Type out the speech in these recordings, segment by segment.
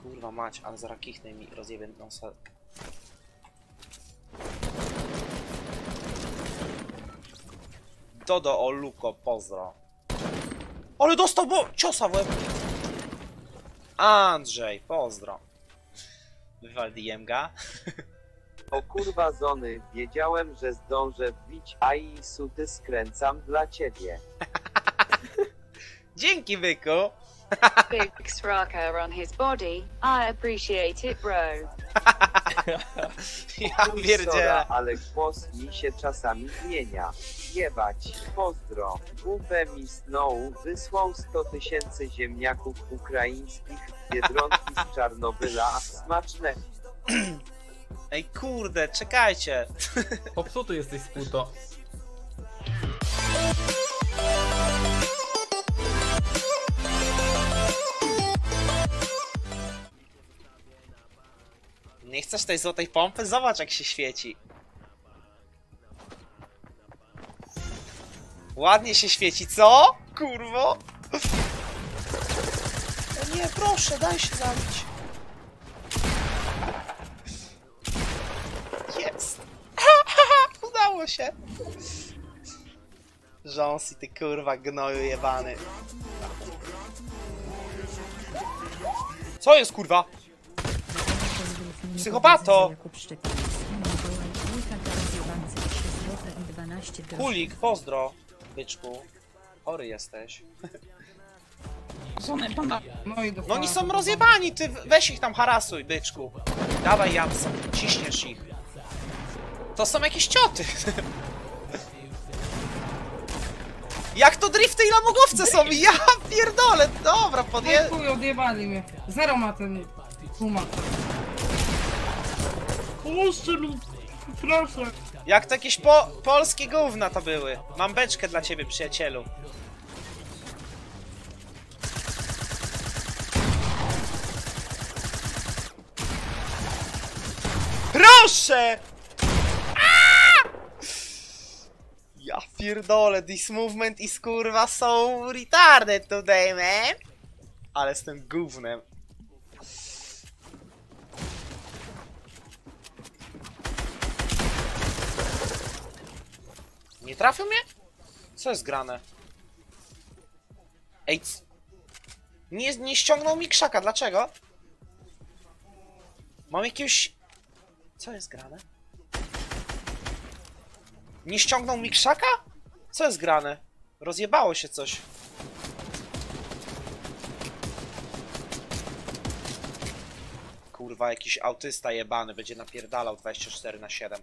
Kurwa mać, ale zaraz kichnę mi rozjebie nosa. Dodo o Luko, pozdro. Ale dostał ciosa w łeb. Andrzej, pozdro. Wywal DM-ga. O kurwa Zony, wiedziałem, że zdążę wbić, a i suty skręcam dla ciebie. Dzięki, byku. Big rocker on his body. I appreciate it, bro. Ja Chuj, pierdzielę. sora, ale głos mi się czasami zmienia. Jebać, pozdro. WP mi Snow wysłał 100 000 ziemniaków ukraińskich, biedronki z Czarnobyla. Smaczne. Ej kurde, czekajcie. Popsuty jesteś z Puto. Nie chcesz tej złotej pompy? Zobacz jak się świeci. Ładnie się świeci, co? Kurwo. O nie, proszę, daj się zabić. Jest. Udało się. Rząsy, ty kurwa gnoju jebany. Co jest kurwa? Psychopato! Kulik, pozdro, byczku. Chory jesteś. No oni są rozjebani, ty weź ich tam harasuj, byczku. Dawaj Jamsa, ciśniesz ich. To są jakieś cioty. Jak to drifty i lamogowce są? Ja pierdolę, dobra, podję... Chuj, odjebali mnie. Zero ma ten tłumacz. Pomóżcie mi, proszę. Jak to jakieś polskie gówna to były. Mam beczkę dla ciebie, przyjacielu. Proszę! Ja pierdolę, this movement is kurwa so retarded today, man. Ale z tym gównem. Nie trafił mnie? Co jest grane? Ej, nie ściągnął mi krzaka, dlaczego? Mam jakiegoś... Co jest grane? Nie ściągnął mi krzaka? Co jest grane? Rozjebało się coś. Kurwa, jakiś autysta jebany będzie napierdalał 24/7.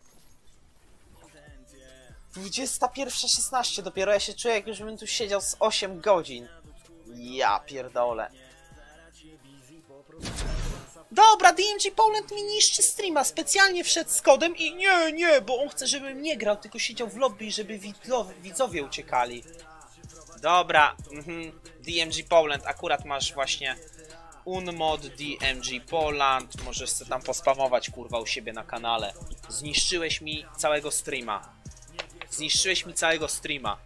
21:16 dopiero, ja się czuję jak już bym tu siedział z 8 godzin. Ja pierdolę. Dobra, DMG Poland mi niszczy streama, specjalnie wszedł z kodem i nie, bo on chce, żebym nie grał, tylko siedział w lobby, żeby widzowie uciekali. Dobra, DMG Poland, akurat masz właśnie Unmod DMG Poland, możesz sobie tam pospamować kurwa u siebie na kanale. Zniszczyłeś mi całego streama. Zniszczyłeś mi całego streama.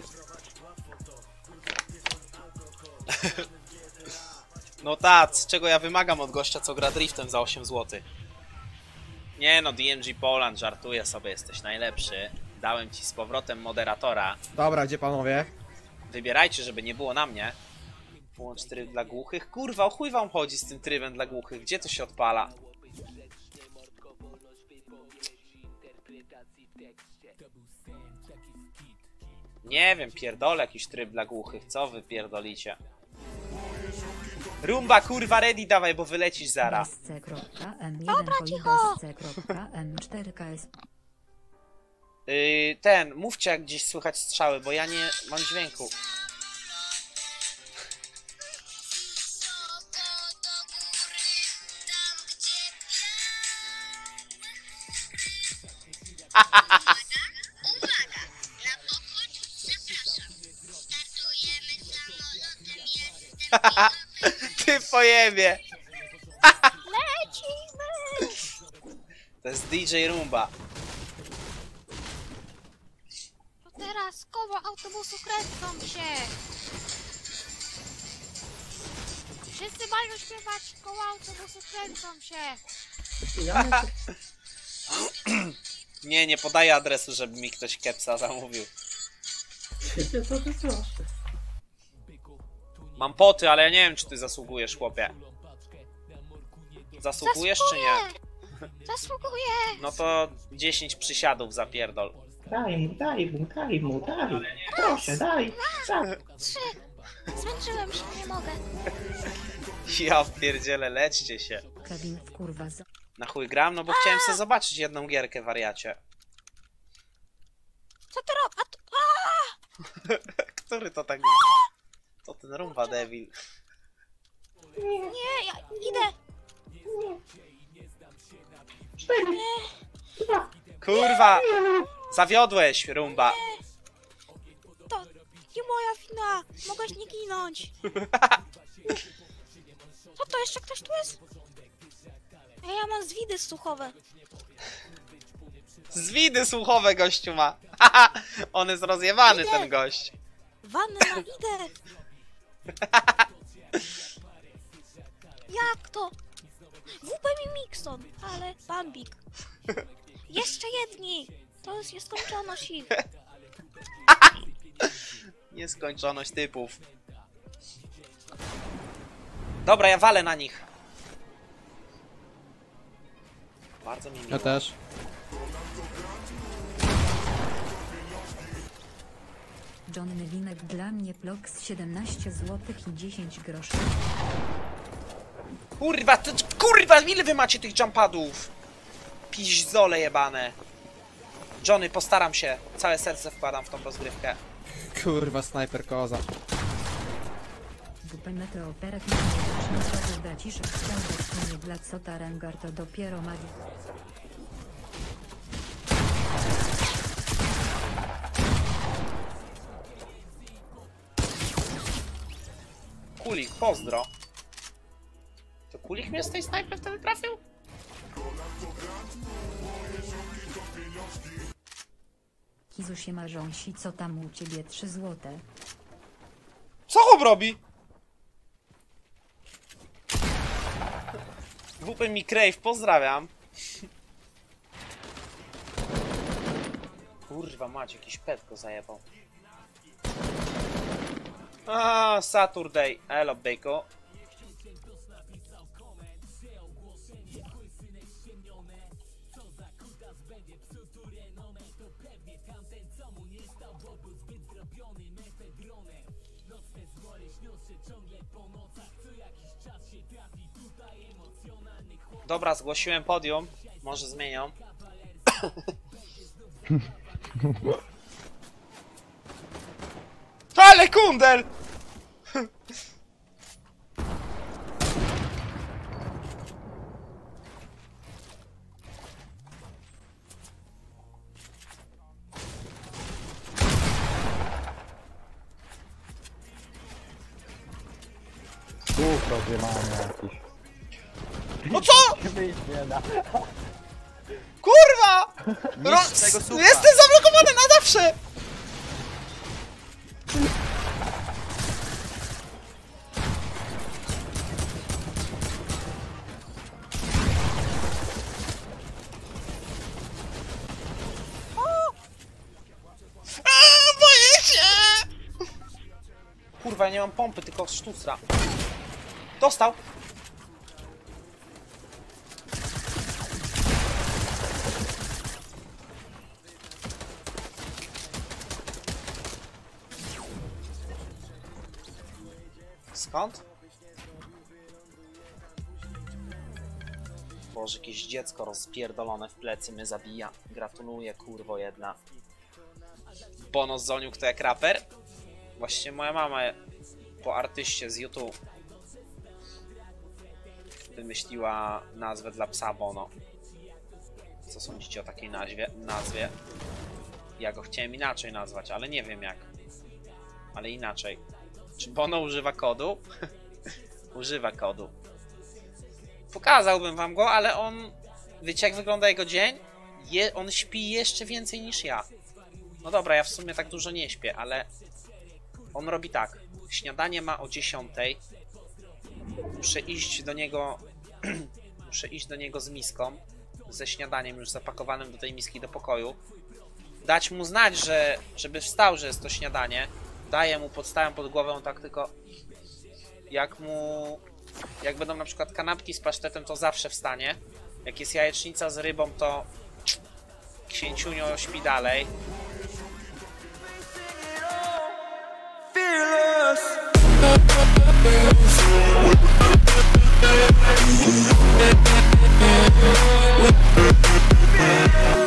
No tac, czego ja wymagam od gościa, co gra driftem za 8 zł. Nie no, DMG Poland, żartuję sobie, jesteś najlepszy. Dałem ci z powrotem moderatora. Dobra, gdzie panowie? Wybierajcie, żeby nie było na mnie. Włącz tryb dla głuchych. Kurwa, o chuj wam chodzi z tym trybem dla głuchych? Gdzie to się odpala? Nie wiem, pierdolę jakiś tryb dla głuchych. Co wy pierdolicie? Rumba, kurwa, ready dawaj, bo wylecisz zara. Dobra, cicho! Ten, mówcie jak gdzieś słychać strzały, bo ja nie mam dźwięku. Ty pojebie! Lecimy! To jest DJ Rumba. To teraz koło autobusu kręcą się! Wszyscy mają już śpiewać koło autobusu, kręcą się. Nie, nie podaję adresu, żeby mi ktoś kepsa zamówił. Mam poty, ale ja nie wiem, czy ty zasługujesz, chłopie. Zasługujesz czy nie? Zasługuję. No to 10 przysiadów zapierdol. Daj mu. Proszę, daj. 3. Zmęczyłem się, nie mogę. Ja pierdzielę, leczcie się. Kevin w kurwa z... Na chuj gram? No bo chciałem sobie zobaczyć jedną gierkę, wariacie. Co ty robisz? Który to tak... To ten rumba devil. Nie, ja idę. Kurwa! Zawiodłeś, rumba. To nie moja wina. Mogłeś nie ginąć. Co to, jeszcze ktoś tu jest? Ja mam zwidy słuchowe. Zwidy słuchowe gościu ma. Haha, on jest rozjebany, ten gość. Wannę na idę. Jak to? WP mi Mixon, ale Bambik. Jeszcze jedni. To jest nieskończoność ich. Nieskończoność typów. Dobra, ja walę na nich. Bardzo mi miło. Ja też. John Newinek dla mnie Plox 17 zł i 10 groszy. Kurwa, ile wy macie tych jumpadów? Piźdzole jebane. Johnny, postaram się. Całe serce wkładam w tą rozgrywkę. Kurwa, snajper koza. WP Meteoperek nie zacznie braciszek stąd nie dla co Tarangar to dopiero magii. Kulik, pozdro. To Kulik mnie z tej snajpy wtedy trafił? Kizu się marząsi, co tam u ciebie 3 złote. Co chłop robi? WP mi Crave, pozdrawiam. Kurwa mać, jakiś pet go zajebał. A, Saturday. Elo, bejko. Dobra, zgłosiłem podium. Może zmienią. Ale kundel! Słuch rozjebany jakiś. No co? Wyjść nie da. Kurwa! Jestem zablokowany na zawsze! Boję się! Kurwa, ja nie mam pompy, tylko sztucra. Dostał! Skąd? Boże, jakieś dziecko rozpierdolone w plecy mnie zabija. Gratuluję, kurwo jedna. Bono zoniuk to jak raper? Właściwie moja mama po artyście z YouTube wymyśliła nazwę dla psa Bono. Co sądzicie o takiej nazwie? Ja go chciałem inaczej nazwać, ale nie wiem jak. Ale inaczej. Czy Bono używa kodu? Używa kodu. Pokazałbym wam go, ale on... Wiecie jak wygląda jego dzień? On śpi jeszcze więcej niż ja. No dobra, ja w sumie tak dużo nie śpię, ale... On robi tak. Śniadanie ma o 10:00. Muszę iść do niego... muszę iść do niego z miską. Ze śniadaniem już zapakowanym do tej miski do pokoju. Dać mu znać, żeby wstał, że jest to śniadanie. Daję mu, podstawę pod głowę, tak tylko... Jak będą na przykład kanapki z pasztetem, to zawsze wstanie. Jak jest jajecznica z rybą, to... księciunio śpi dalej. Fearless.